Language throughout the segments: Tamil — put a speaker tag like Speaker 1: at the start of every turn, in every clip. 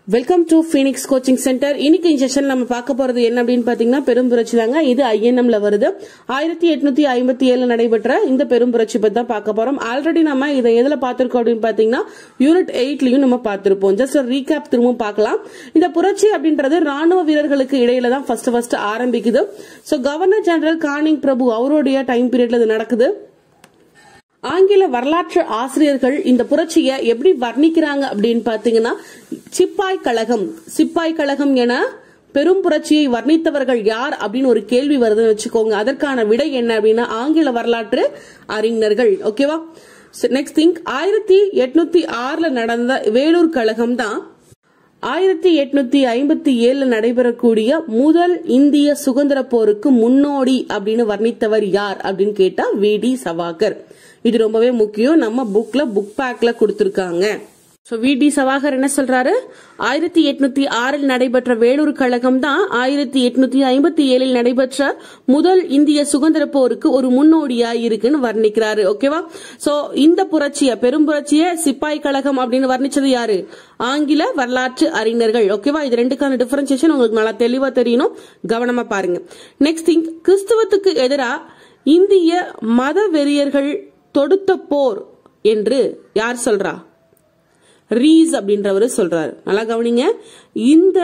Speaker 1: Welcome to Phoenix coaching centre. இன்னைக்கு இந்த செஷன் நம்ம பார்க்க போறது என்ன அப்படின்னு பாத்தீங்கன்னா பெரும் புரட்சி தாங்க. இது INMல வருது. 1857 நடைபெற்ற இந்த பெரும் புரட்சி பத்தி தான் பார்க்க போறோம். ஆல்ரெடி நம்ம இதை எதுல பார்த்திருக்கோம் அப்படின்னு பாத்தீங்கன்னா யூனிட் 8லயும் நம்ம பார்த்திருப்போம். ஜஸ்ட் ஒரு ரீகேப் திரும்பவும் பார்க்கலாம். இந்த புரட்சி அப்படின்றது ராணுவ வீரர்களுக்கு இடையில தான் ஃபர்ஸ்ட் ஆரம்பிக்குது. சோ கவர்னர் ஜெனரல் கானிங் பிரபு அவருடைய டைம் பீரியட்ல இது நடக்குது. ஆங்கில வரலாற்று ஆசிரியர்கள் இந்த புரட்சியை எப்படி வர்ணிக்கிறாங்க அப்படின்னு பாத்தீங்கன்னா சிப்பாய் கழகம் என பெரும் புரட்சியை வர்ணித்தவர்கள் யார் அப்படின்னு ஒரு கேள்வி வருதுன்னு வச்சுக்கோங்க. அதற்கான விடை என்ன அப்படின்னா ஆங்கில வரலாற்று அறிஞர்கள். ஓகேவா? நெக்ஸ்ட் திங் 1806 நடந்த வேலூர் கழகம் தான் 1857 நடைபெறக்கூடிய முதல் இந்திய சுதந்திர போருக்கு முன்னோடி அப்படின்னு வர்ணித்தவர் யார் அப்படின்னு கேட்டா VD சவாகர். இது ரொம்பவே முக்கியம். நம்ம புக் பேக்ல கொடுத்திருக்காங்க. VD சவாகர் என்ன சொல்றாரு? 1806 நடைபெற்ற வேலூர் கழகம் தான் 1857 நடைபெற்ற முதல் இந்திய சுதந்திர போருக்கு ஒரு முன்னோடியா இருக்குன்னு வர்ணிக்கிறாரு. ஓகேவா? சோ இந்த பெரும் புரட்சிய சிப்பாய் கழகம் அப்படின்னு வர்ணிச்சது யாரு? ஆங்கில வரலாற்று அறிஞர்கள். ஓகேவா? இது ரெண்டுக்கான டிஃபரன்சியேஷன் உங்களுக்கு நல்லா தெளிவா தெரியணும். கவனமா பாருங்க. நெக்ஸ்ட் திங் கிறிஸ்துவத்துக்கு எதிராக இந்திய மத வெறியர்கள் தொடுத்த போர் என்று யார் சொல்றா? ரீஸ் அப்படின்றவரு சொல்றாரு. நல்லா கவனிங்க. இந்த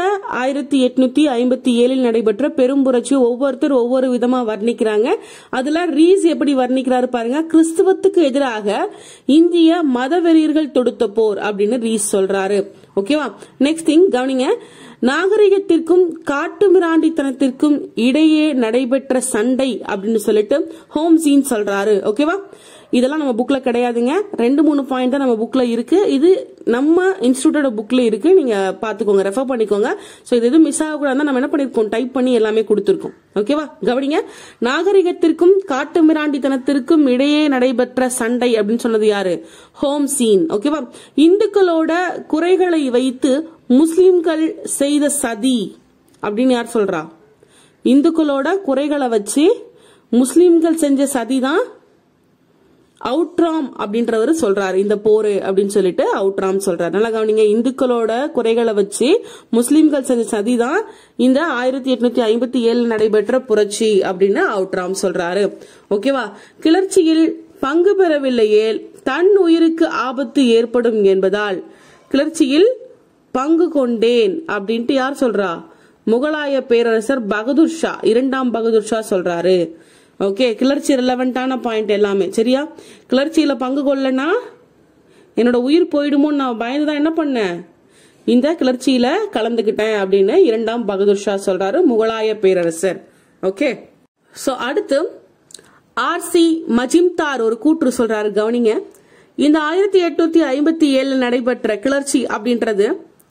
Speaker 1: 1857 நடைபெற்ற பெரும் புரட்சி ஒவ்வொருத்தர் ஒவ்வொரு விதமா வர்ணிக்கிறாங்க. அதுல ரீஸ் எப்படி வர்ணிக்கிறாரு பாருங்க. கிறிஸ்துவத்துக்கு எதிராக இந்திய மதவெறியர்கள் தொடுத்த போர் அப்படின்னு ரீஸ் சொல்றாரு. ஓகேவா? நெக்ஸ்ட் திங் கவனிங்க. நாகரிகத்திற்கும் காட்டுமிராண்டித்தனத்திற்கும் இடையே நடைபெற்ற சண்டை அப்படின்னு சொல்லிட்டு ஹோம்ஸின் சொல்றாரு. ஓகேவா? இதெல்லாம் நம்ம புக்ல கிடையாதுங்க. 2-3 பாயிண்ட் தான் நம்ம புக்ல இருக்கு. இது நம்ம இன்ஸ்டிடியூட்டோட புக்ல இருக்கு. நீங்க பாத்துக்கோங்க, ரெஃபர் பண்ணிக்கோங்க. சோ இது எதுவும் மிஸ் ஆகக்கூடாது. நம்ம என்ன பண்ணிருக்கோம்? டைப் பண்ணி எல்லாமே கொடுத்திருக்கோம். ஓகேவா? கவனிங்க. நாகரிகத்திற்கும் காட்டுமிராண்டித்தனத்திற்கும் இடையே நடைபெற்ற சண்டை அப்படின்னு சொன்னது யாரு? ஹோம்ஸின். ஓகேவா? இந்துக்களோட குறைகளை வைத்து முஸ்லிம்கள் செய்த சதி அப்படின்னு யார் சொல்றா? இந்துக்களோட குறைகளை வச்சு முஸ்லிம்கள் செஞ்ச சதி தான் அவுட்ராம் அப்படின்றவர் சொல்றாரு. இந்த போரு அப்படின்னு சொல்லிட்டு அவுட்ராம் சொல்றாரு. நல்லா கவனிங்க. இந்துக்களோட குறைகளை வச்சு முஸ்லிம்கள் செஞ்ச சதிதான் இந்த 1857 நடைபெற்ற புரட்சி அப்படின்னு அவுட்ராம் சொல்றாரு. ஓகேவா? கிளர்ச்சியில் பங்கு பெறவில்லையே தன் உயிருக்கு ஆபத்து ஏற்படும் என்பதால் கிளர்ச்சியில் பங்கு கொண்டேன் அப்படின்ட்டு யார் சொல்றா? முகலாய பேரரசர் பகதூர் ஷா, 2ஆம் பகதூர் ஷா சொல்றாரு. ஓகே, கிளர்ச்சி ரெலவெண்டான பாயிண்ட் எல்லாமே சரியா? கிளர்ச்சியில பங்கு கொள்ளனா என்னோட உயிர் போயிடுமோ நான் பயந்துதான் என்ன பண்ணேன், இந்த கிளர்ச்சியில கலந்துகிட்டேன் அப்படின்னு 2ஆம் பகதூர் ஷா சொல்றாரு, முகலாய பேரரசர். ஓகே, சோ அடுத்து RC மஜிம்தார் ஒரு கூற்று சொல்றாரு. கவனிங்க. இந்த 1857 நடைபெற்ற கிளர்ச்சி அப்படின்றது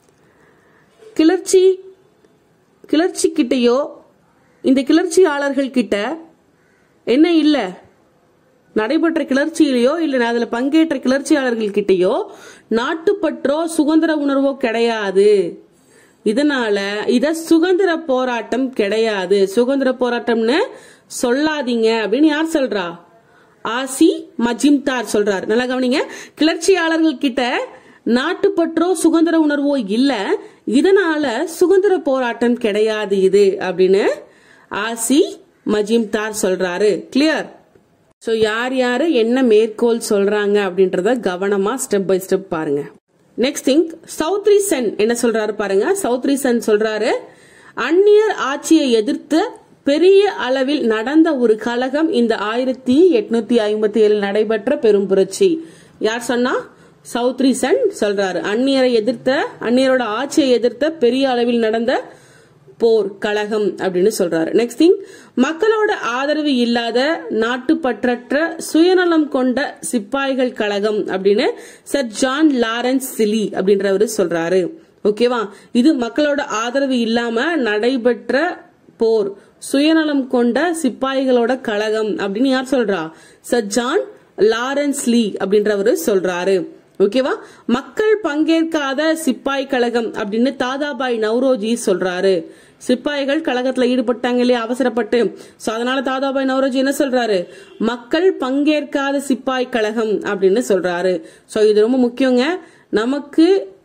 Speaker 1: கிளர்ச்சி கிட்டையோ இந்த கிளர்ச்சியாளர்கள் கிட்ட என்ன இல்ல, நடைபெற்ற கிளர்ச்சியிலையோ இல்ல அதுல பங்கேற்ற கிளர்ச்சியாளர்கள் கிட்டையோ நாட்டுப்பற்றோ சுதந்திர உணர்வோ கிடையாது. இதனால இத சுதந்திர போராட்டம் கிடையாது, சுதந்திர போராட்டம்னு சொல்லாதீங்க அப்படின்னு யார் சொல்றா? RC மஜிம்தார் சொல்றாரு. நல்லா கவனிங்க. கிளர்ச்சியாளர்கள் கிட்ட நாட்டுப்பற்றோ சுதந்திர உணர்வோ இல்ல, இதனால சுதந்திர போராட்டம் கிடையாது இது அப்படின்னு RC மஜிம்தார் சொல்றாரு. கிளியர்? சோ யார் யாரு என்ன மேற்கோள் சொல்றாங்க அப்படின்றத கவனமா ஸ்டெப் பை ஸ்டெப் பாருங்க. நெக்ஸ்ட் திங் சௌத்ரிசன் என்ன சொல்றாரு பாருங்க. சௌத்ரிசன் சொல்றாரு, அந்நியர் ஆட்சியை எதிர்த்து பெரிய அளவில் நடந்த ஒரு கழகம் இந்த 1857 நடைபெற்ற பெரும் புரட்சி. யார் சொன்னா? சௌத்ரிசன் சொல்றாரு. அந்நியரோட ஆட்சியை எதிர்த்த பெரிய அளவில் நடந்த போர் கழகம் அப்படின்னு சொல்றாரு. நெக்ஸ்ட் திங் மக்களோட ஆதரவு இல்லாத நாட்டுப்பற்றற்ற சுயநலம் கொண்ட சிப்பாய்கள் கழகம் அப்படின்னு சர் ஜான் லாரன்ஸ் சிலி அப்படின்றவரு சொல்றாரு. ஓகேவா? இது மக்களோட ஆதரவு இல்லாம நடைபெற்ற போர், சுயநலம் கொண்ட சிப்பாய்களோட கழகம் அப்படின்னு யார் சொல்றா? சர் ஜான் லாரன்ஸ் லீ அப்படின்றவரு சொல்றாரு. ஓகேவா? மக்கள் பங்கேற்காத சிப்பாய் கழகம் அப்படின்னு தாதாபாய் நவ்ரோஜி சொல்றாரு. சிப்பாய்கள் கழகத்துல ஈடுபட்டாங்க இல்லையா அவசரப்பட்டு, சோ அதனால தாதாபாய் நவ்ரோஜி என்ன சொல்றாரு? மக்கள் பங்கேற்காத சிப்பாய் கழகம் அப்படின்னு சொல்றாரு. சோ இது ரொம்ப முக்கியங்க. நமக்கு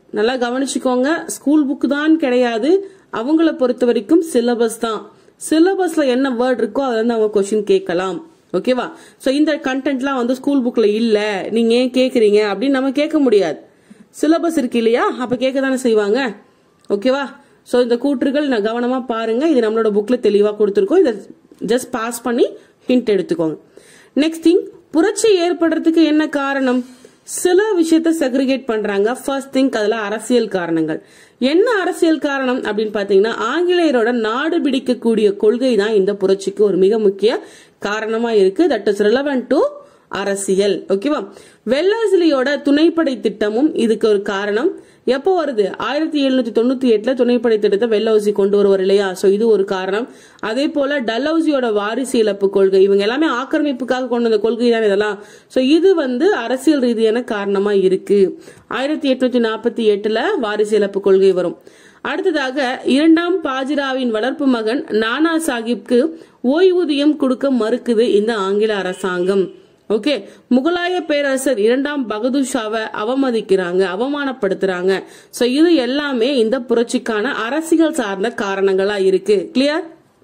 Speaker 1: நல்லா கவனிச்சுக்கோங்க, ஸ்கூல் புக் தான் கிடையாது, அவங்கள பொறுத்த வரைக்கும் சிலபஸ் தான். சிலபஸ்ல என்ன வேர்ட் இருக்கோ அதுல இருந்து அவங்க கொஸ்டின் கேட்கலாம். ஓகேவா? சோ இந்த கண்டென்ட்லாம் வந்து ஸ்கூல் புக்ல இல்ல, நீங்க ஏன் கேக்குறீங்க அப்படின்னு நம்ம கேட்க முடியாது. சிலபஸ் இருக்கு இல்லையா, அப்ப கேட்க தானே செய்வாங்க. ஓகேவா? சோ இந்த கூற்றுகள் நான் கவனமா பாருங்க, இது நம்மளோட புக்ல தெளிவா கொடுத்திருக்கோம். இதை ஜஸ்ட் பாஸ் பண்ணி ஹிண்ட் எடுத்துக்கோங்க. நெக்ஸ்ட் திங், புரட்சி ஏற்படுறதுக்கு என்ன காரணம்? சில விஷயத்த செக்ரிகேட் பண்றாங்க. ஃபர்ஸ்ட் திங், அதுல அரசியல் காரணங்கள். என்ன அரசியல் காரணம் அப்படின்னு பாத்தீங்கன்னா, ஆங்கிலேயரோட நாடு பிடிக்கக்கூடிய கொள்கை தான் இந்த புரட்சிக்கு ஒரு மிக முக்கிய காரணமா இருக்கு. தட் இஸ் ரிலவென்ட் டு அரசியல். ஓகேவா? வெள்ளஸ்லியோட துணைப்படை திட்டமும் இதுக்கு ஒரு காரணம். எப்போ வருது? 1798 துணைப்படை திட்டத்தை வெள்ளௌசி கொண்டு வருவார் இல்லையா? சோ இது ஒரு காரணம். அதே போல டல்ஹௌசியோட வாரிசு இழப்பு கொள்கை, இவங்க எல்லாமே ஆக்கிரமிப்புக்காக கொண்டு வந்த கொள்கை தான் இதெல்லாம். சோ இது வந்து அரசியல் ரீதியான காரணமா இருக்கு. 1848 வாரிசு இழப்பு கொள்கை வரும். அடுத்ததாக, இரண்டாம் பாஜிராவின் வளர்ப்பு மகன் நானா சாஹிப்க்கு ஓய்வூதியம் கொடுக்க மறுக்குது இந்த ஆங்கில அரசாங்கம். ஓகே, முகலாய பேரரசர் இரண்டாம் பகதூர் ஷாவை அவமதிக்கிறாங்க, அவமானப்படுத்துறாங்க. சோ இது எல்லாமே இந்த புரட்சிக்கான அரசியல் சார்ந்த காரணங்களா இருக்கு. கிளியர்?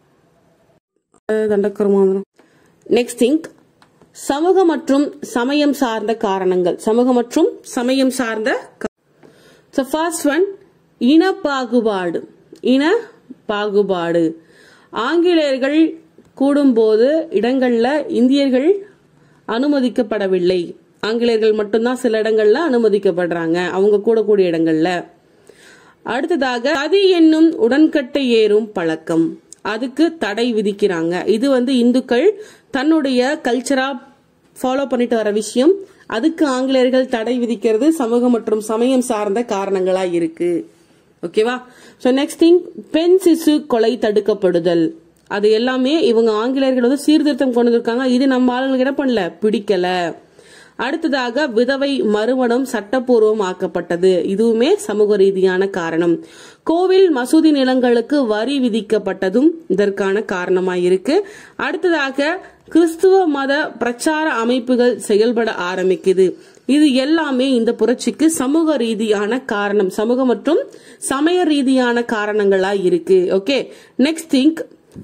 Speaker 1: நெக்ஸ்ட் திங், சமூக மற்றும் சமயம் சார்ந்த காரணங்கள். சமூக மற்றும் சமயம் சார்ந்த. சோ ஃபர்ஸ்ட் ஒன், இன பாகுபாடு. இன பாகுபாடு. ஆங்கிலேயர்கள் கூடும்போது இடங்கள்ல இந்தியர்கள் அனுமதிக்கப்படவில்லை. ஆங்கிலேயர்கள் மட்டும்தான் சில இடங்கள்ல அனுமதிக்கப்படுறாங்க, அவங்க கூடக்கூடிய இடங்கள்ல. அடுத்ததாக, சதி என்னும் உடன்கட்டை ஏறும் பழக்கம், அதுக்கு தடை விதிக்கிறாங்க. இது வந்து இந்துக்கள் தன்னுடைய கல்ச்சரா ஃபாலோ பண்ணிட்டு வர விஷயம், அதுக்கு ஆங்கிலேயர்கள் தடை விதிக்கிறது சமூக மற்றும் சமயம் சார்ந்த காரணங்களா இருக்கு. ஓகேவா? சோ நெக்ஸ்ட் திங், பெண் சிசு கொலை தடுக்கப்படுதல். அது எல்லாமே இவங்க ஆங்கிலேயர்கள் வந்து சீர்திருத்தம் கொண்டு வந்திருக்காங்க, இது நம்ம ஆளுங்களுக்கு என்ன பண்ணல, பிடிக்கல. அடுத்ததாக, விதவை மறுமணம் சட்டப்பூர்வம் ஆக்கப்பட்டது, இதுவுமே சமூக ரீதியான காரணம். கோவில் மசூதி நிலங்களுக்கு வரி விதிக்கப்பட்டதும் இதற்கான காரணமா இருக்கு. அடுத்ததாக, கிறிஸ்துவ மத பிரச்சார அமைப்புகள் செயல்பட ஆரம்பிக்குது. இது எல்லாமே இந்த புரட்சிக்கு சமூக ரீதியான காரணம், சமூக மற்றும் சமய ரீதியான காரணங்களா இருக்கு. ஓகே, நெக்ஸ்ட் திங்க்,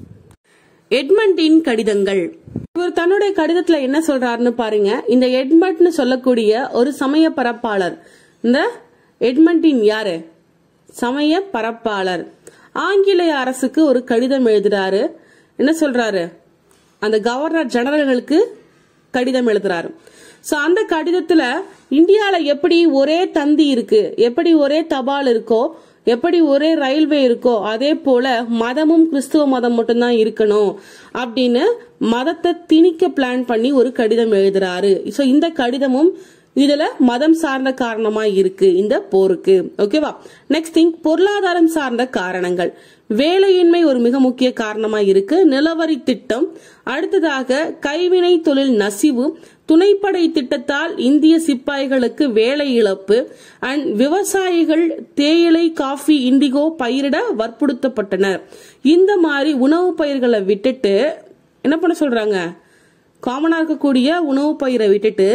Speaker 1: எட்மண்டின் கடிதங்கள். இவர் தன்னுடைய கடிதத்துல என்ன சொல்றாருன்னு பாருங்க. இந்த எட்மண்ட்னு சொல்லக்கூடிய ஒரு சமய பரப்பாளர். இந்த எட்மண்டின் யாரு? சமய பரப்பாளர். ஆங்கிலேய அரசுக்கு ஒரு கடிதம் எழுதுறாரு. என்ன சொல்றாரு? அந்த கவர்னர் ஜெனரல்களுக்கு கடிதம் எழுதுறாரு. சோ அந்த கடிதத்துல இந்தியால எப்படி ஒரே தந்தி இருக்கு, எப்படி ஒரே தபால் இருக்கோ, எப்படி ஒரே ரயில்வே இருக்கோ, அதே போல மதமும் கிறிஸ்துவ மதம் மட்டும்தான் இருக்கணும் அப்படின்னு மதத்தை திணிக்க பிளான் பண்ணி ஒரு கடிதம் எழுதுறாரு. சோ இந்த கடிதமும் இதுல மதம் சார்ந்த காரணமா இருக்கு இந்த போருக்கு. ஓகேவா? நெக்ஸ்ட் திங், பொருளாதாரம் சார்ந்த காரணங்கள். வேலையின்மை ஒரு மிக முக்கிய காரணமா இருக்கு. நிலவரி திட்டம். அடுத்ததாக, கைவினை தொழில் நசிவு. துணைப்படை திட்டத்தால் இந்திய சிப்பாய்களுக்கு வேலை இழப்பு. அண்ட் விவசாயிகள் தேயிலை, காஃபி, இண்டிகோ பயிரிட வற்புறுத்தப்பட்டனர். இந்த மாதிரி உணவு பயிர்களை விட்டுட்டு என்ன பண்ண சொல்றாங்க? காமனா இருக்கக்கூடிய உணவு பயிரை விட்டுட்டு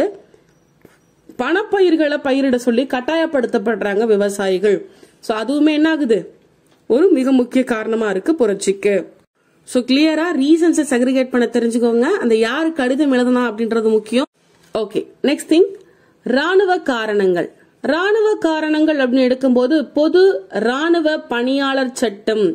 Speaker 1: பணப்பயிர்களை பயிரிட சொல்லி கட்டாயப்படுத்தப்படுறாங்க விவசாயிகள். சோ அதுவுமே என்ன ஆகுது? ஒரு மிக முக்கிய காரணமா இருக்கு புரட்சிக்கு. சோ கிளியரா ரீசன்ஸ் செக்ரிகேட் பண்ண தெரிஞ்சுக்கோங்க. அந்த யாரு கடிதம் எழுதனா அப்படின்றது முக்கியம். ஓகே, நெக்ஸ்ட் திங், ராணுவ காரணங்கள். ராணுவ காரணங்கள் அப்படின்னு எடுக்கும்போது, பொது ராணுவ பணியாளர் சட்டம்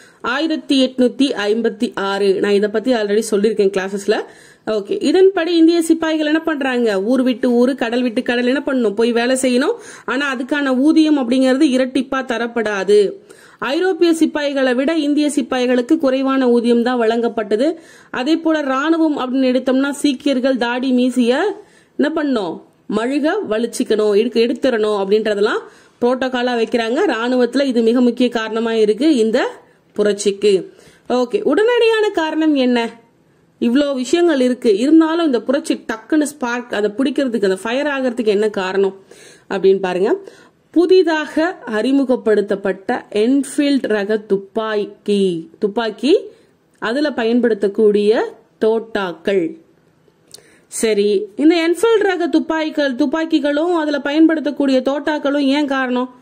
Speaker 1: 1856. நான் இத பத்தி ஆல்ரெடி சொல்லியிருக்கேன் கிளாஸஸ்ல. ஓகே, இதன்படி இந்திய சிப்பாய்கள் என்ன பண்றாங்க? ஊர் விட்டு ஊரு, கடல் விட்டு கடல் என்ன பண்ணணும்? போய் வேலை செய்யணும். ஆனா அதுக்கான ஊதியம் அப்படிங்கிறது இரட்டிப்பா தரப்படாது. ஐரோப்பிய சிப்பாய்களை விட இந்திய சிப்பாய்களுக்கு குறைவான ஊதியம் தான் வழங்கப்பட்டது. அதே போல ராணுவம் அப்படின்னு எடுத்தோம்னா, சீக்கியர்கள் தாடி மீசிய என்ன பண்ணணும்? மழுக வலிச்சுக்கணும், எடுத்துறணும் அப்படின்றதெல்லாம் புரோட்டோகாலா வைக்கிறாங்க. ராணுவத்துல இது மிக முக்கிய காரணமா இருக்கு இந்த புரட்சிக்கு. ஓகே, உடனடியான காரணம் என்ன? இவ்வளோ விஷயங்கள் இருக்கு, இருந்தாலும் இந்த புரட்சி டக்குன்னு ஸ்பார்க் அதை பிடிக்கிறதுக்கு, அந்த ஃபயர் ஆகிறதுக்கு என்ன காரணம் அப்படின்னு பாருங்க. புதிதாக அறிமுகப்படுத்தப்பட்ட என்ஃபீல்ட் ரக துப்பாக்கி, அதுல பயன்படுத்தக்கூடிய தோட்டாக்கள். சரி, இந்த என்ஃபீல்ட் ரக துப்பாக்கிகளும் அதுல பயன்படுத்தக்கூடிய தோட்டாக்களும் ஏன் காரணம்?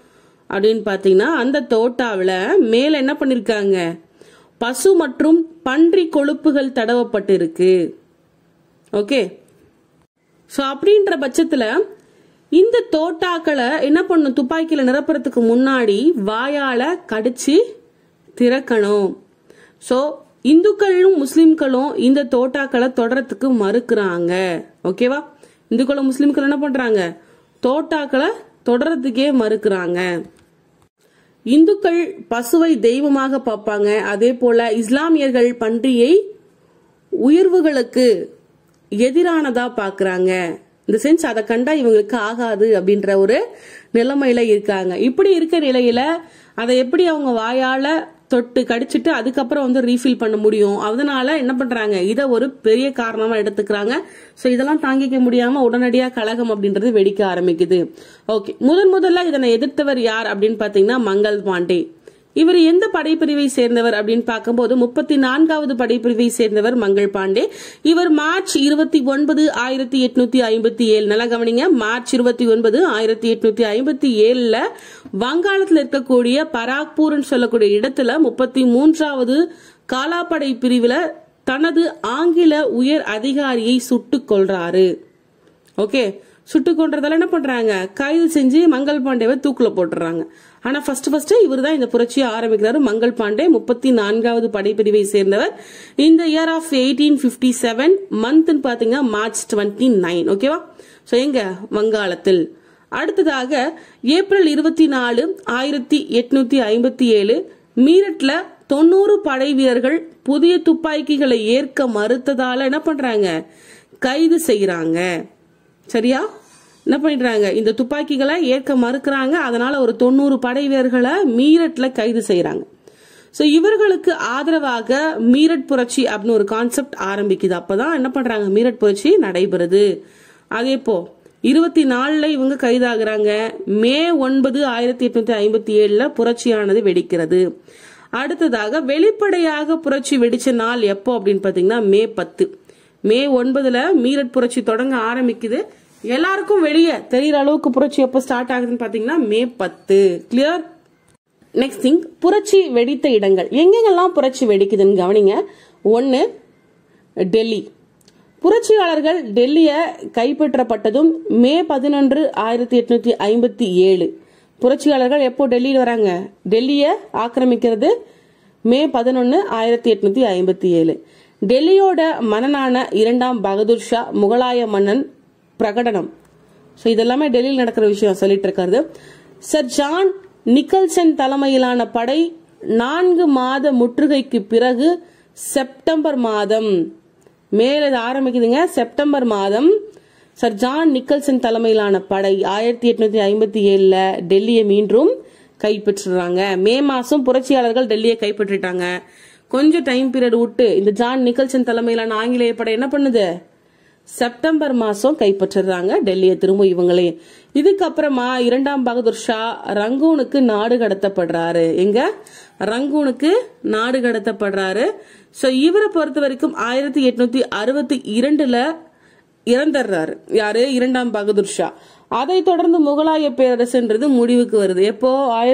Speaker 1: அப்படின்னு பாத்தீங்கன்னா அந்த தோட்டாவில மேல என்ன பண்ணிருக்காங்க, பசு மற்றும் பன்றி கொழுப்புகள் தடவப்பட்டு இருக்கு. ஓகே, சோ அப்படின்ற பட்சத்துல இந்த தோட்டாக்களை என்ன பண்ணும், துப்பாக்கியில நிரப்புறதுக்கு முன்னாடி வாயால கடிச்சு திறக்கணும். சோ இந்துக்களும் முஸ்லிம்களும் இந்த தோட்டாக்களை தொடறதுக்கு மறுக்கிறாங்க. ஓகேவா, இந்துக்களும் முஸ்லிம்களும் என்ன பண்றாங்க, தோட்டாக்களை தொடறதுக்கே மறுக்கிறாங்க. இந்துக்கள் பசுவை தெய்வமாக பார்ப்பாங்க. அதே போல இஸ்லாமியர்கள் பன்றியை உயர்வுகளுக்கு எதிரானதா பாக்குறாங்க. இந்த சென்ஸ் அதை கண்டா இவங்களுக்கு ஆகாது அப்படின்ற ஒரு நிலைமையில இருக்காங்க. இப்படி இருக்க நிலையில அதை எப்படி அவங்க வாயால தொட்டு கடிச்சிட்டு அதுக்கப்புறம் வந்து ரீஃபில் பண்ண முடியும்? அதனால என்ன பண்றாங்க, இத ஒரு பெரிய காரணமா எடுத்துக்கிறாங்க. சோ இதெல்லாம் தாங்கிக்க முடியாம உடனடியா கலகம் அப்படின்றது வெடிக்க ஆரம்பிக்குது. ஓகே, முதல்ல இதனை எதிர்த்தவர் யார் அப்படின்னு பாத்தீங்கன்னா மங்கள் பாண்டே. இவர் எந்த படைப்பிரிவை சேர்ந்தவர் அப்படின்னு பார்க்கும்போது 34வது படைப்பிரிவை சேர்ந்தவர் மங்கள் பாண்டே. இவர் மார்ச் 29, 1857, நல்லா கவனிங்க, மார்ச் 29, 1857 வங்காளத்தில் இருக்கக்கூடிய பராக்பூர் சொல்லக்கூடிய இடத்துல 33வது காலாப்படை பிரிவுல தனது ஆங்கில உயர் அதிகாரியை சுட்டுக் கொள்றாரு. ஓகே, சுட்டுக் கொன்றதால என்ன பண்றாங்க, கைது செஞ்சு மங்கள் பாண்டேவை தூக்குல போட்டுறாங்க. ஆனா ஃபர்ஸ்ட் இவர் தான் இந்த புரட்சியை ஆரம்பிக்கிறாரு. மங்கள் பாண்டே 34வது படைப்பிரிவை சேர்ந்தவர். இந்த இயர் ஆஃப் 1857 மந்த் பாத்தீங்கன்னா மார்ச் 29. ஓகேவா, சோ எங்க வங்காளத்தில். அடுத்ததாக ஏப்ரல் 24, 1857 மீரட்ல 90 படை வீரர்கள் புதிய துப்பாக்கிகளை ஏற்க மறுத்ததால என்ன பண்றாங்க, கைது செய்யறாங்க. சரியா, என்ன பண்ணிடுறாங்க, இந்த துப்பாக்கிகளை ஏற்க மறுக்கிறாங்க. அதனால ஒரு 90 படை வீரர்களை மீரட்ல கைது செய்யறாங்க. சோ இவர்களுக்கு ஆதரவாக மீரட் புரட்சி அப்படின்னு ஒரு கான்செப்ட் ஆரம்பிக்குது. அப்பதான் என்ன பண்றாங்க, மீரட் புரட்சி நடைபெறுது. அதே போ 24 இவங்க கைதாகிறாங்க. மே 9, 1857 புரட்சியானது வெடிக்கிறது. அடுத்ததாக வெளிப்படையாக புரட்சி வெடிச்ச நாள் எப்போ அப்படின்னு பாத்தீங்கன்னா மே 10. மே 9 மீரட் புரட்சி தொடங்க ஆரம்பிக்குது. எல்லாருக்கும் வெளியே தெரியற அளவுக்கு புரட்சி எப்ப ஸ்டார்ட் ஆகுதுன்னு பாத்தீங்கன்னா மே 10. கிளியர். நெக்ஸ்ட் திங், புரட்சி வெடித்த இடங்கள் எங்கெங்கெல்லாம் புரட்சி வெடிக்குதுன்னு கவனிங்க. 1, டெல்லி. புரட்சியாளர்கள் டெல்லிய கைப்பற்றப்பட்டதும் மே 11, 1857. புரட்சியாளர்கள் எப்போ டெல்லியில் வராங்க, டெல்லிய ஆக்கிரமிக்கிறது மே 11, 1857. டெல்லியோட மன்னனான 2ஆம் பகதூர் ஷா முகலாய மன்னன் பிரகடனம். சோ இதெல்லாமே டெல்லியில் நடக்கிற விஷயம் சொல்லிட்டு இருக்காரு. சர் ஜான் நிக்கல்சன் தலைமையிலான படை 4 மாத முற்றுகைக்கு பிறகு செப்டம்பர் மாதம், மேல ஆரம்பிக்குதுங்க, செப்டம்பர் மாதம் சர் ஜான் நிக்கல்சன் தலைமையிலான படை 1857 டெல்லியை மீண்டும் கைப்பற்றுறாங்க. மே மாசம் புரட்சியாளர்கள் டெல்லியை கைப்பற்றிட்டாங்க. கொஞ்சம் டைம் பீரியட் விட்டு இந்த ஜான் நிக்கல்சன் தலைமையிலான ஆங்கிலேய படை என்ன பண்ணுது, செப்டம்பர் மாசம் கைப்பற்றுறாங்க டெல்லியை திரும்ப இவங்களே. இதுக்கப்புறமா 2ஆம் பகதூர் ஷா ரங்கூனுக்கு நாடு கடத்தப்படுறாரு. எங்க, ரங்கூனுக்கு நாடு கடத்தப்படுறாரு. சோ இவரை பொறுத்த வரைக்கும் 1862 இறந்துடுறாரு. யாரு, 2ஆம் பகதூர் ஷா. அதை தொடர்ந்து முகலாய பேரரசுன்றது முடிவுக்கு வருது. எப்போ,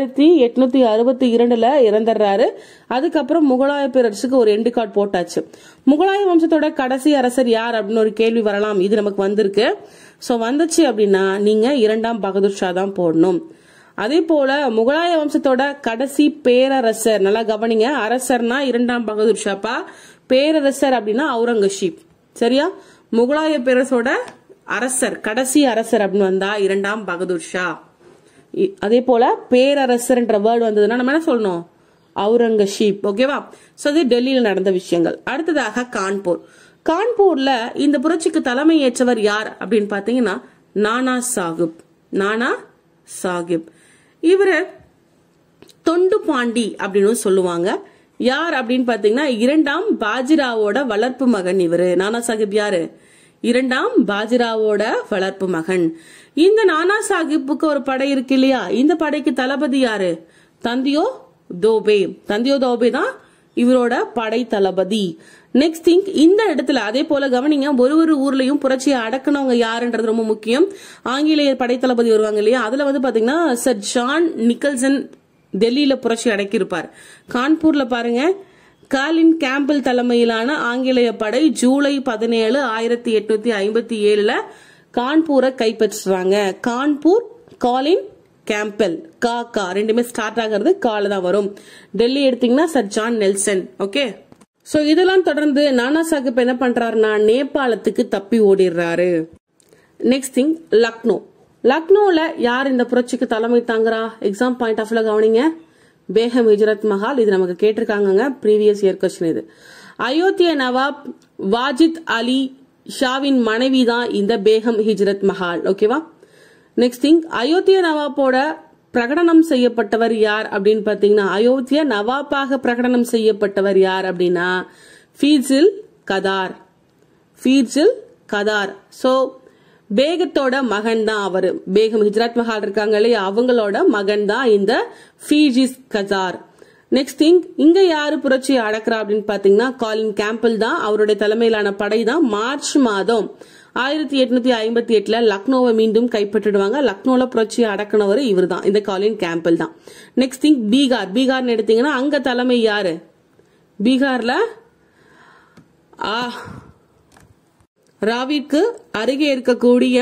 Speaker 1: 1862 இறந்துடுறாரு. அதுக்கப்புறம் முகலாய பேரரசுக்கு ஒரு எண்டு கார்டு போட்டாச்சு. முகலாய வம்சத்தோட கடைசி அரசர் யார் அப்படின்னு ஒரு கேள்வி வரலாம். இது நமக்கு வந்திருக்கு. சோ வந்துச்சு அப்படின்னா நீங்க 2ஆம் பகதூர் ஷா தான் போடணும். அதே போல முகலாய வம்சத்தோட கடைசி பேரரசர், நல்லா கவனிங்க, அரசர்னா 2ஆம் பகதூர் ஷாப்பா, பேரரசர் அப்படின்னா அவுரங்கசீப். சரியா, முகலாய பேரரசோட அரசர் கடைசி அரசர் அப்படின்னு வந்தா 2ஆம் பகதூர் ஷா. அதே போல பேரரசர் என்ற வேர்டு வந்ததுன்னா நம்ம என்ன சொல்லணும், அவுரங்கசீப். ஓகேவா, சோ இது டெல்லியில் நடந்த விஷயங்கள். அடுத்ததாக கான்பூர். கான்பூர்ல இந்த புரட்சிக்கு தலைமை ஏற்றவர் யார் அப்படின்னு பாத்தீங்கன்னா நானா சாஹிப். நானா சாஹிப் இவரு தொண்டு பாண்டி அப்படின்னு சொல்லுவாங்க. யார் அப்படின்னு பாத்தீங்கன்னா 2ஆம் பாஜிராவோட வளர்ப்பு மகன் இவரு. நானா சாஹிப் யாரு, 2ஆம் பாஜிராவோட வளர்ப்பு மகன். இந்த நானா சாஹிப்புக்கு ஒரு படை இருக்கு இல்லையா, இந்த படைக்கு தளபதி யாரு, தந்தியோ தோபே. தந்தியோ தோபே தான் இவரோட படை தளபதி. நெக்ஸ்ட் திங், இந்த இடத்துல அதே போல கவனிங்க, ஒரு ஊர்லயும் புரட்சியை அடக்கணவங்க யாருன்றது ரொம்ப முக்கியம். ஆங்கிலேயர் படை தளபதி வருவாங்க இல்லையா, அதுல வந்து பாத்தீங்கன்னா சர் ஜான் நிக்கல்சன் டெல்லியில புரட்சி அடக்கியிருப்பார். கான்பூர்ல பாருங்க, காலின் கேம்பிள் தலைமையிலான ஆங்கிலேய படை ஜூலை 17, 1857 கான்பூரை கைப்பற்றுறாங்க. கான்பூர், காலின் கேம்பல், கா ரெண்டுமே ஸ்டார்ட் ஆகிறது கால தான் வரும். டெல்லி எடுத்தீங்கன்னா sir John Nelson. Okay, so இதெல்லாம் தொடர்ந்து நானா சாஹிப் என்ன பண்றாருன்னா நேபாளத்துக்கு தப்பி ஓடிடுறாரு. நெக்ஸ்ட் திங், லக்னோல யார் இந்த புரட்சிக்கு தலைமை தாங்குறா? எக்ஸாம் பாயிண்ட் ஆஃப் வியூல கவனிங்க, பேகம் ஹிஜ்ரத் மஹால். இது நமக்கு கேட்டிருக்காங்க, ப்ரீவியஸ் இயர் கொஸ்டின் இது. அயோத்தியா நவாப் வாஜித் அலி ஷாவின் மனைவி தான் இந்த பேகம் ஹிஜ்ரத் மஹால். ஓகேவா? நெக்ஸ்ட் திங், அயோத்தியா நவாப்போட பிரகடனம் செய்யப்பட்டவர் யார் அப்படின்னு பாத்தீங்கன்னா, அயோத்தியா நவாப்பாக பிரகடனம் செய்யப்பட்டவர் யார் அப்படின்னா ஃபீட்ஸில் கதார். சோ பேகத்தோட மகன் தான் அவரு. பேகம் ஹிஜ்ரத் மஹால் இருக்காங்க இல்லையா, அவங்களோட மகன் தான் இந்த ஃபீஜிஸ் கதார். நெக்ஸ்ட் திங், இங்க யாரு புரட்சியை அடக்குறா அப்படின்னு பாத்தீங்கன்னா காலின் கேம்பிள் தான். அவருடைய தலைமையிலான படை தான் மார்ச் மாதம் 1858 லக்னோவை மீண்டும் கைப்பற்றிடுவாங்க. லக்னோல புரட்சியை அடக்குனவர் இவர் தான், இந்த காலின் கேம்பிள் தான். நெக்ஸ்ட் திங், பீகார்னு எடுத்தீங்கன்னா அங்க தலைமை யாரு? பீகார்ல ராவிற்கு அருகே இருக்கக்கூடிய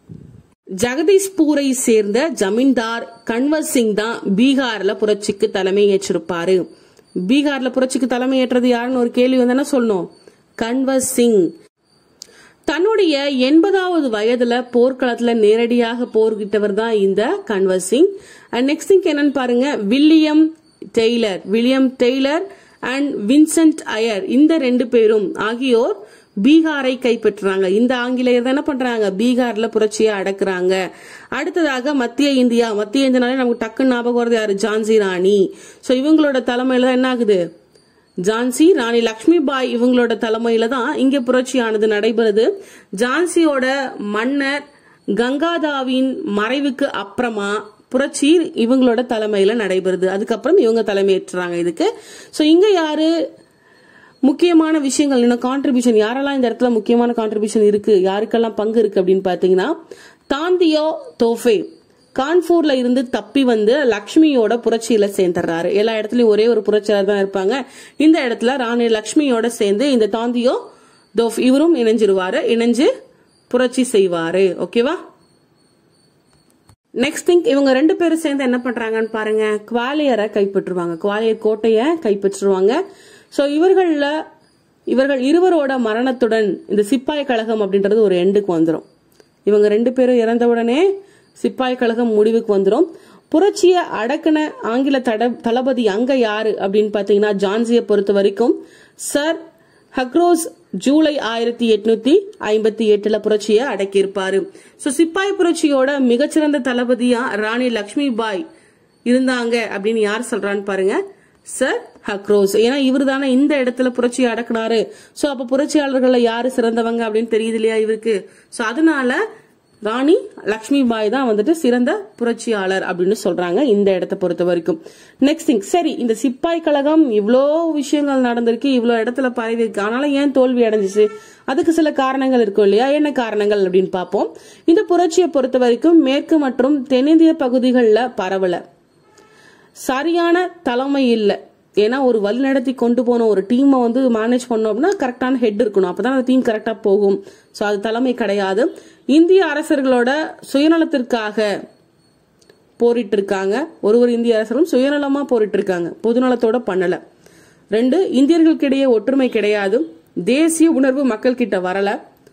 Speaker 1: ஜெகதீஷ்பூரை சேர்ந்த ஜமீன்தார் கன்வர் சிங் தான் பீகார்ல புரட்சிக்கு தலைமை ஏற்றிருப்பாரு. பீகார்ல புரட்சிக்கு தலைமை ஏற்றது யாருன்னு ஒரு கேள்வி வந்தா சொல்லணும், கன்வர் சிங். தன்னுடைய 80வது வயதுல போர்க்களத்துல நேரடியாக போர்கிட்டவர் தான் இந்த கன்வர் சிங். நெக்ஸ்ட் திங் என்னன்னு பாருங்க, William Taylor and Vincent Eyre, இந்த 2 பேரும் ஆகியோர் பீகாரை கைப்பற்றுறாங்க. இந்த ஆங்கிலேயர் என்ன பண்றாங்க, பீகார்ல புரட்சியை அடக்குறாங்க. அடுத்ததாக மத்திய இந்தியானாலே நமக்கு டக்குன்னு ஞாபகம் வருது யாரு? ஜான்சி ராணி. சோ இவங்களோட தலைமையில தான் என்ன ஆகுது, ஜான்சி ராணி லட்சுமி பாய் இவங்களோட தலைமையில தான் இங்க புரட்சியானது நடைபெறுது. ஜான்சியோட மன்னர் கங்காதாவின் மறைவுக்கு அப்புறமா புரட்சி இவங்களோட தலைமையில நடைபெறுது. அதுக்கப்புறம் இவங்க தலைமையேற்றாங்க இதுக்கு. சோ இங்க யாரு முக்கியமான விஷயங்கள் என்ன கான்ட்ரிபியூஷன், யாரெல்லாம் இந்த இடத்துல முக்கியமான கான்ட்ரிபியூஷன் இருக்கு, யாருக்கெல்லாம் பங்கு இருக்கு அப்படின்னு பாத்தீங்கன்னா, தாந்தியோ தோஃபே கான்பூர்ல இருந்து தப்பி வந்து லக்ஷ்மியோட புரட்சியில சேர்ந்துடுறாரு. எல்லா இடத்துலயும் ஒரே ஒரு புரட்சியாளர் தான் இருப்பாங்க. இந்த இடத்துல ராணி லக்ஷ்மியோட சேர்ந்து இந்த தாந்தியோ தோஃப் இவரும் இணைஞ்சு புரட்சி செய்வாரு. ஓகேவா? நெக்ஸ்ட் திங், இவங்க 2 பேரும் சேர்ந்து என்ன பண்றாங்கன்னு பாருங்க, குவாலியரை கைப்பற்றுவாங்க. குவாலியர் கோட்டைய கைப்பற்றுவாங்க. சோ இவர்கள் இருவரோட மரணத்துடன் இந்த சிப்பாய் கழகம் அப்படின்றது ஒரு எண்டுக்கு வந்துடும். இவங்க 2 பேரும் இறந்த உடனே சிப்பாய் கழகம் முடிவுக்கு வந்துடும். புரட்சியை அடக்குன ஆங்கில தளபதி அங்க யாரு அப்படின்னு பாத்தீங்கன்னா, ஜான்சியை பொறுத்த வரைக்கும் சர் ஹக்ரோஸ் ஜூலை 1858 புரட்சியை அடக்கியிருப்பாரு. சோ சிப்பாய் புரட்சியோட மிகச்சிறந்த தளபதியா ராணி லட்சுமி பாய் இருந்தாங்க அப்படின்னு யார் சொல்றான்னு பாருங்க, சர் ஹக்ரோஸ். ஏன்னா இவரு தானே இந்த இடத்துல புரட்சியை அடக்குனாரு. சோ அப்ப புரட்சியாளர்கள்ல யாரு சிறந்தவங்க அப்படின்னு தெரியுது இல்லையா இவருக்கு. சோ அதனால ராணி லட்சுமி பாய் தான் வந்துட்டு சிறந்த புரட்சியாளர் அப்படின்னு சொல்றாங்க இந்த இடத்தை பொறுத்த வரைக்கும். நெக்ஸ்ட் திங், சரி இந்த சிப்பாய் கழகம் இவ்வளோ விஷயங்கள் நடந்திருக்கு, இவ்வளோ இடத்துல பரவி இருக்கு, ஆனால ஏன் தோல்வி அடைஞ்சிச்சு? அதுக்கு சில காரணங்கள் இருக்கும் இல்லையா, என்ன காரணங்கள் அப்படின்னு பார்ப்போம். இந்த புரட்சியை பொறுத்த வரைக்கும் மேற்கு மற்றும் தென்னிந்திய பகுதிகளில் பரவல, சரியான தலைமை இல்லை. ஏன்னா ஒரு வழி நடத்தி கொண்டு போன ஒரு டீமை வந்து மேனேஜ் பண்ணோம் அப்படின்னா கரெக்டான ஹெட் இருக்கணும், அப்பதான் அந்த டீம் கரெக்டா போகும். சோ அது தலைமை கிடையாது. இந்திய அரசர்களோட சுயநலத்திற்காக போரிட்டு இருக்காங்க. ஒரு இந்திய அரசரும் சுயநலமா போரிட்டு இருக்காங்க, பொதுநலத்தோட பண்ணல. 2, இந்தியர்களுக்கிடையே ஒற்றுமை கிடையாது, தேசிய உணர்வு மக்கள் கிட்ட வரல,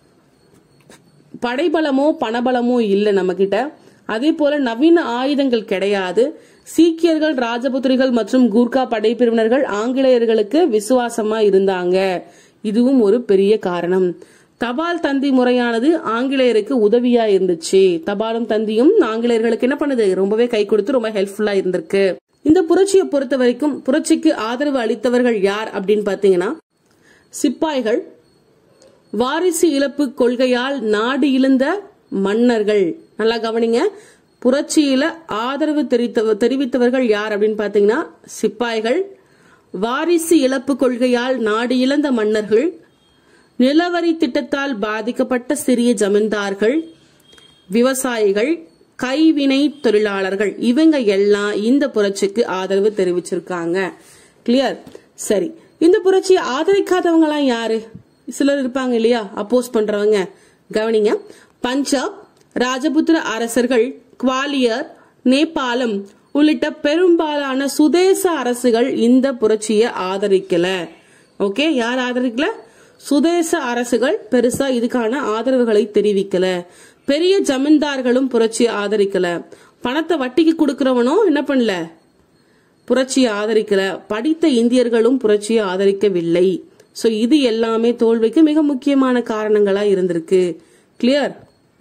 Speaker 1: படைபலமோ பணபலமோ இல்ல நம்ம கிட்ட, அதே போல நவீன ஆயுதங்கள் கிடையாது. சீக்கியர்கள், ராஜபுத்திரிகள் மற்றும் கூர்கா படைப்பிரிவினர்கள் ஆங்கிலேயர்களுக்கு விசுவாசமா இருந்தாங்க, இதுவும் ஒரு பெரிய காரணம். தபால் தந்தி முறையானது ஆங்கிலேயருக்கு உதவியா இருந்துச்சு. தபாலும் தந்தியும் ஆங்கிலேயர்களுக்கு என்ன பண்ணுது, ரொம்பவே கை கொடுத்து ரொம்ப ஹெல்ப்ஃபுல்லா இருந்திருக்கு. இந்த புரட்சியை பொறுத்த வரைக்கும் புரட்சிக்கு ஆதரவு அளித்தவர்கள் யார் அப்படின்னு பாத்தீங்கன்னா, சிப்பாய்கள், வாரிசு இழப்பு கொள்கையால் நாடு இழந்த மன்னர்கள். நல்லா கவனிங்க, புரட்சியில ஆதரவு தெரிவித்தவர்கள் யார் அப்படின்னு பாத்தீங்கன்னா, சிப்பாய்கள், வாரிசு இழப்பு கொள்கையால் நாடு இழந்த மன்னர்கள், நிலவரி திட்டத்தால் பாதிக்கப்பட்ட சிறிய ஜமீன்தார்கள், விவசாயிகள், கைவினை தொழிலாளர்கள், இவங்க எல்லாம் இந்த புரட்சிக்கு ஆதரவு தெரிவிச்சிருக்காங்க. கிளியர்? சரி, இந்த புரட்சியை ஆதரிக்காதவங்க எல்லாம் யாரு? சிலர் இருப்பாங்க இல்லையா, அப்போஸ் பண்றவங்க. கவனிங்க. பஞ்சாப் ராஜபுத்திர அரசர்கள், குவாலியர், நேபாளம் உள்ளிட்ட பெரும்பாலான சுதேச அரசுகள் இந்த புரட்சியை ஆதரிக்கல. ஓகே, யார் ஆதரிக்கல? சுதேச அரசுகள் பெருசா இதுக்கான ஆதரவுகளை தெரிவிக்கல. பெரிய ஜமீன்தார்களும் புரட்சியை ஆதரிக்கல. பணத்தை வட்டிக்கு கொடுக்கிறவனும் என்ன பண்ணல? புரட்சியை ஆதரிக்கல. படித்த இந்தியர்களும் புரட்சியை ஆதரிக்கவில்லை. சோ இது எல்லாமே தோல்விக்கு மிக முக்கியமான காரணங்களா இருந்திருக்கு. கிளியர்?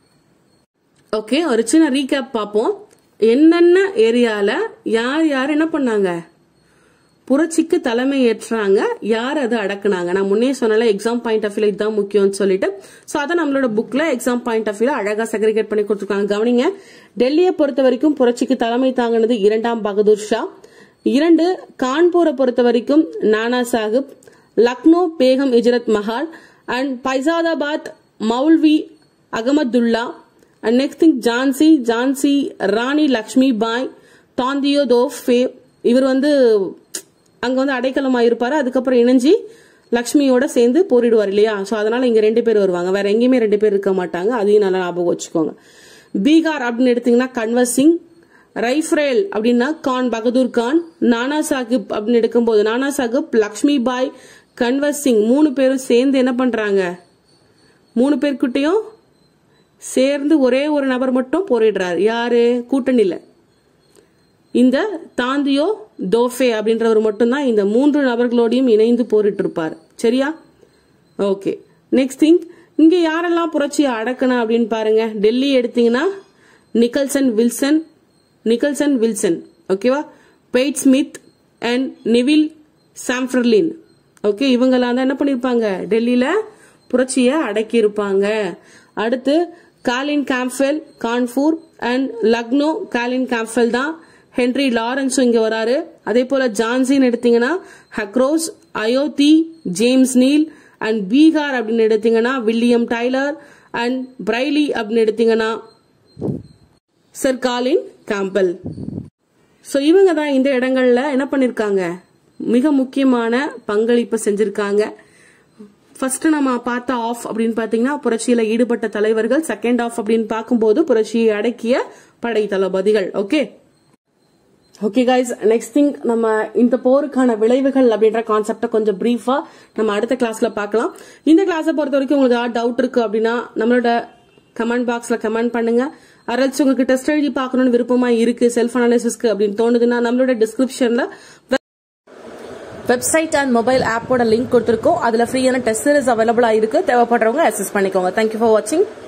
Speaker 1: ஓகே, ஒரு சின்ன ரீகேப் பார்ப்போம். என்னென்ன ஏரியால யார் யார் என்ன பண்ணாங்க? புரட்சிக்கு தலைமை ஏற்றாங்க. யார் அதை அடக்குனாங்க? நான் முன்னே சொன்னால எக்ஸாம் பாயிண்ட் ஆஃப் வியூல இதுதான் முக்கியம்னு சொல்லிட்டு, சோ அதை நம்மளோட புக்ல எக்ஸாம் பாயிண்ட் ஆஃப் வியூல அழகா செக்ரிகேட் பண்ணி கொடுத்துருக்காங்க. கவனிங்க. டெல்லியை பொறுத்த வரைக்கும் புரட்சிக்கு தலைமை தாங்கினது 2ஆம் பகதூர் ஷா. 2 கான்பூரை பொறுத்த வரைக்கும் Nana Sahib, Lucknow Begum Hazrat Mahal and Faizabad Maulvi Ahmadullah. And next thing Jhansi Rani Lakshmi Bai, Tantia Tope. இவர் அங்க அடைக்கலமா இருப்பாரு. அதுக்கப்புறம் இணைஞ்சி லக்ஷ்மியோட சேர்ந்து போரிடுவார் இல்லையா? சோ அதனால இங்க 2 பேர் வருவாங்க. வேற எங்கேயுமே 2 பேர் இருக்க மாட்டாங்க. அதையும் நல்லா ஞாபகம் வச்சுக்கோங்க. பீகார் அப்படின்னு எடுத்தீங்கன்னா கன்வர் சிங், ரைஃப்ரேல் அப்படின்னா கான் பகதூர் கான், நானா சாஹிப் அப்படின்னு எடுக்கும்போது நானா சாஹிப், லக்ஷ்மி பாய், கன்வர் சிங் 3 பேரும் சேர்ந்து என்ன பண்றாங்க? 3 பேர்கிட்டையும் சேர்ந்து ஒரே ஒரு நபர் மட்டும் போரிடுறாரு. யாரு? கூட்டணியில இந்த தாந்தியோ தோஃபே அப்படின்றவர் மட்டும்தான் இந்த 3 நபர்களோடையும் இணைந்து போரிட்டு இருப்பார். சரியா? ஓகே, நெக்ஸ்ட் திங், இங்க யாரெல்லாம் புரட்சியை அடக்கணும் அப்படின்னு பாருங்க. டெல்லி எடுத்தீங்கன்னா நிக்கல்சன் வில்சன், ஓகேவா, Baird Smith and Neville Chamberlain. Okay, இவங்கெல்லாம் தான் என்ன பண்ணிருப்பாங்க? டெல்லியில புரட்சியை அடக்கி இருப்பாங்க. அடுத்து Colin Campbell Kanpur and Lucknow Colin Campbell தான். ஹென்ரி லாரன்ஸும் இங்க வராரு. அதே போல ஜான்சின்னு எடுத்தீங்கன்னா Hugh Rose, Ayodhya, James Neill. And Bihar அப்படின்னு எடுத்தீங்கன்னா வில்லியம் டைலர் அண்ட் பிரைலி அப்படின்னு எடுத்தீங்கன்னா சர் காலின் கேம்பல். சோ இவங்க தான் இந்த இடங்கள்ல என்ன பண்ணிருக்காங்க? மிக முக்கியமான பங்களிப்பு செஞ்சிருக்காங்க. ஃபர்ஸ்ட் நம்ம பார்த்த ஆஃப் அப்படின்னு பாத்தீங்கன்னா புரட்சியில ஈடுபட்ட தலைவர்கள். செகண்ட் ஆஃப் அப்படின்னு பார்க்கும்போது புரட்சியை அடக்கிய படை தளபதிகள். Okay okay guys, next thing, நம்ம இந்த போருக்கான விளைவுகள் அப்படின்ற கான்செப்ட கொஞ்சம் பிரீஃபா நம்ம அடுத்த கிளாஸ்ல பார்க்கலாம். இந்த கிளாஸை பொறுத்த வரைக்கும் உங்களுக்கு ஏதாவது டவுட் இருக்கு அப்படின்னா நம்மளோட கமெண்ட் பாக்ஸ்ல கமெண்ட் பண்ணுங்க. அரல்ஸ் உங்களுக்கு டெஸ்ட் எழுதி பார்க்கணும்னு விருப்பமா இருக்கு, செல்ஃப் அனாலிசிஸ்க்கு அப்படின்னு தோணுதுன்னா நம்மளோட டிஸ்கிரிப்ஷன்ல வெப்சைட் அண்ட் மொபைல் ஆப்போட லிங்க் கொடுத்திருக்கோம். அதுல ஃப்ரீயான டெஸ்ட் சீரிஸ் அவைலபிளா இருக்கு. தேவைப்படுறவங்க அக்சஸ் பண்ணிக்கோங்க. தேங்க்யூ ஃபார் வாட்சிங்.